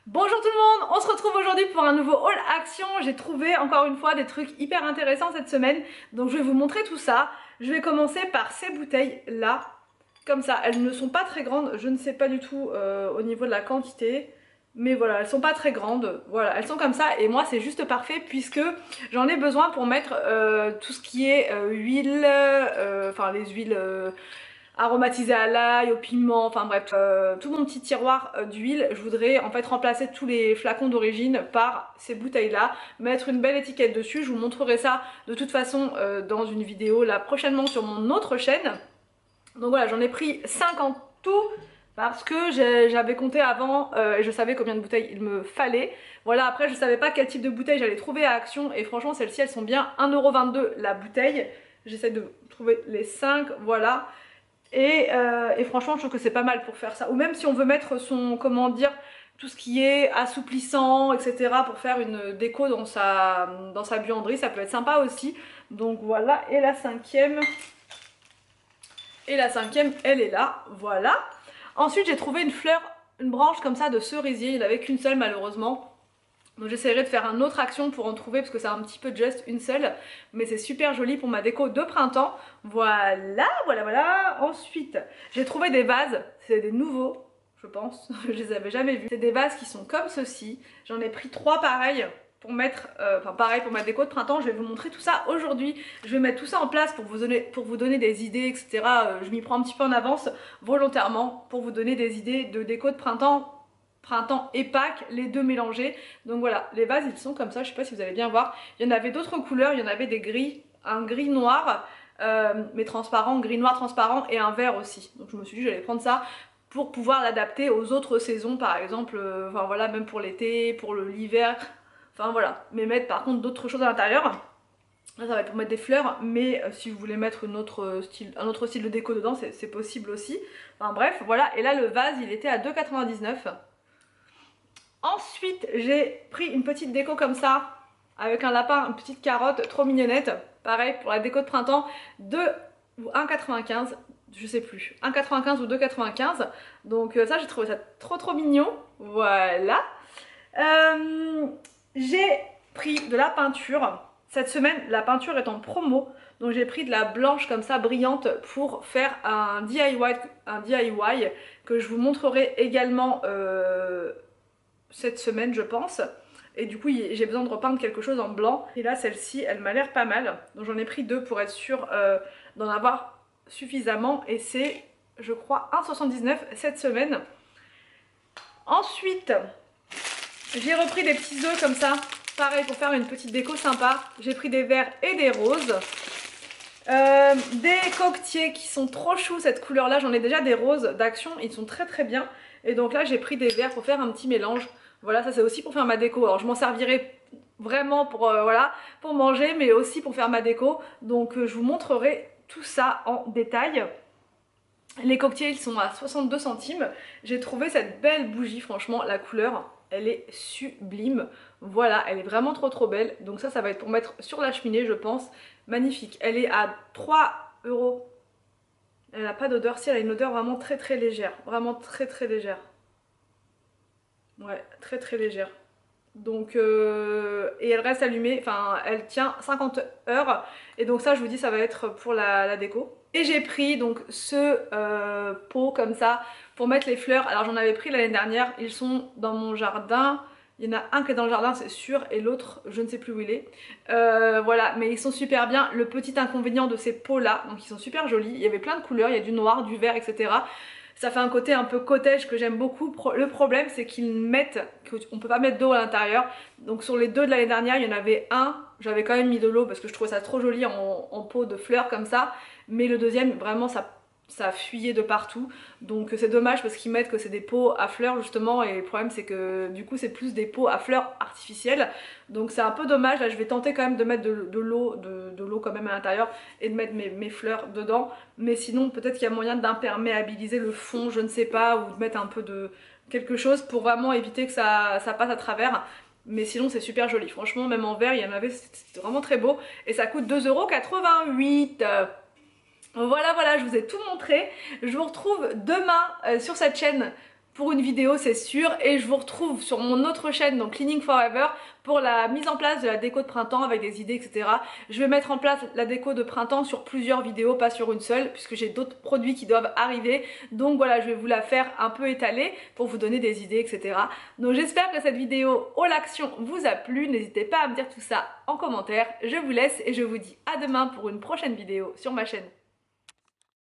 Bonjour tout le monde, on se retrouve aujourd'hui pour un nouveau haul action. J'ai trouvé encore une fois des trucs hyper intéressants cette semaine, donc je vais vous montrer tout ça. Je vais commencer par ces bouteilles là, comme ça. Elles ne sont pas très grandes, je ne sais pas du tout au niveau de la quantité, mais voilà, elles sont pas très grandes. Voilà, elles sont comme ça et moi c'est juste parfait puisque j'en ai besoin pour mettre tout ce qui est huile, enfin les huiles aromatisé à l'ail, au piment, enfin bref, tout mon petit tiroir d'huile. Je voudrais en fait remplacer tous les flacons d'origine par ces bouteilles là, mettre une belle étiquette dessus. Je vous montrerai ça de toute façon dans une vidéo là prochainement sur mon autre chaîne. Donc voilà, j'en ai pris 5 en tout parce que j'avais compté avant et je savais combien de bouteilles il me fallait. Voilà, après je savais pas quel type de bouteille j'allais trouver à Action et franchement celles-ci elles sont bien 1,22 € la bouteille. J'essaie de trouver les 5, voilà. Et franchement je trouve que c'est pas mal pour faire ça. Ou même si on veut mettre son, comment dire, tout ce qui est assouplissant, etc. pour faire une déco dans sa buanderie, ça peut être sympa aussi. Donc voilà, et la cinquième, elle est là, voilà. Ensuite j'ai trouvé une fleur, une branche comme ça de cerisier, il n'y en avait qu'une seule malheureusement. Donc j'essaierai de faire une autre action pour en trouver parce que c'est un petit peu juste une seule. Mais c'est super joli pour ma déco de printemps. Voilà, voilà, voilà. Ensuite, j'ai trouvé des vases. C'est des nouveaux, je pense. Je les avais jamais vus. C'est des vases qui sont comme ceci. J'en ai pris 3 pareils pour mettre, enfin pareil pour ma déco de printemps. Je vais vous montrer tout ça aujourd'hui. Je vais mettre tout ça en place pour vous donner des idées, etc. Je m'y prends un petit peu en avance volontairement pour vous donner des idées de déco de printemps et Pâques, les deux mélangés. Donc voilà, les vases ils sont comme ça, je sais pas si vous allez bien voir. Il y en avait d'autres couleurs, il y en avait des gris, un gris noir, mais transparent, gris noir transparent et un vert aussi. Donc je me suis dit j'allais prendre ça pour pouvoir l'adapter aux autres saisons par exemple, enfin voilà, même pour l'été, pour l'hiver, enfin voilà. Mais mettre par contre d'autres choses à l'intérieur. Là ça va être pour mettre des fleurs, mais si vous voulez mettre un autre style de déco dedans, c'est possible aussi. Enfin bref, voilà. Et là le vase il était à 2,99 €. Ensuite, j'ai pris une petite déco comme ça, avec un lapin, une petite carotte, trop mignonnette. Pareil, pour la déco de printemps, 2 ou 1,95 €, je sais plus. 1,95 € ou 2,95 €. Donc ça, j'ai trouvé ça trop mignon. Voilà. J'ai pris de la peinture. Cette semaine, la peinture est en promo. Donc j'ai pris de la blanche comme ça, brillante, pour faire un DIY que je vous montrerai également cette semaine je pense. Et du coup j'ai besoin de repeindre quelque chose en blanc. Et là celle-ci elle m'a l'air pas mal. Donc j'en ai pris 2 pour être sûre d'en avoir suffisamment. Et c'est je crois 1,79 € cette semaine. Ensuite j'ai repris des petits œufs comme ça. Pareil pour faire une petite déco sympa. J'ai pris des verts et des roses. Des coquetiers qui sont trop choux cette couleur là. J'en ai déjà des roses d'Action. Ils sont très bien. Et donc là j'ai pris des verts pour faire un petit mélange. Voilà, ça c'est aussi pour faire ma déco. Alors je m'en servirai vraiment pour, voilà, pour manger, mais aussi pour faire ma déco. Donc je vous montrerai tout ça en détail. Les coquetiers ils sont à 62 centimes. J'ai trouvé cette belle bougie, franchement la couleur elle est sublime. Voilà, elle est vraiment trop belle. Donc ça va être pour mettre sur la cheminée je pense. Magnifique, elle est à 3 €. Elle n'a pas d'odeur, si elle a une odeur vraiment très légère. Vraiment très légère. Ouais, très légère. Donc, et elle reste allumée, enfin elle tient 50 heures. Et donc ça je vous dis ça va être pour la déco. Et j'ai pris donc ce pot comme ça pour mettre les fleurs. Alors j'en avais pris l'année dernière, ils sont dans mon jardin. Il y en a un qui est dans le jardin c'est sûr et l'autre je ne sais plus où il est. Voilà, mais ils sont super bien. Le petit inconvénient de ces pots là, donc ils sont super jolis. Il y avait plein de couleurs, il y a du noir, du vert, etc. Ça fait un côté un peu cottage que j'aime beaucoup. Le problème c'est qu'ils mettent, qu'on peut pas mettre d'eau à l'intérieur. Donc sur les deux de l'année dernière il y en avait un, j'avais quand même mis de l'eau parce que je trouvais ça trop joli en pot de fleurs comme ça. Mais le deuxième vraiment ça fuyait de partout. Donc c'est dommage parce qu'ils mettent que c'est des pots à fleurs justement. Et le problème c'est que du coup c'est plus des pots à fleurs artificielles. Donc c'est un peu dommage. Là je vais tenter quand même de mettre de l'eau quand même à l'intérieur et de mettre mes fleurs dedans. Mais sinon peut-être qu'il y a moyen d'imperméabiliser le fond, je ne sais pas, ou de mettre un peu de quelque chose pour vraiment éviter que ça passe à travers. Mais sinon c'est super joli, franchement même en verre il y en avait, c'était vraiment très beau. Et ça coûte 2,88 €. Voilà, je vous ai tout montré. Je vous retrouve demain sur cette chaîne pour une vidéo c'est sûr, et je vous retrouve sur mon autre chaîne, donc Cleaning Forever, pour la mise en place de la déco de printemps avec des idées, etc. Je vais mettre en place la déco de printemps sur plusieurs vidéos, pas sur une seule, puisque j'ai d'autres produits qui doivent arriver. Donc voilà, je vais vous la faire un peu étalée pour vous donner des idées, etc. Donc j'espère que cette vidéo haul action vous a plu. N'hésitez pas à me dire tout ça en commentaire. Je vous laisse et je vous dis à demain pour une prochaine vidéo sur ma chaîne.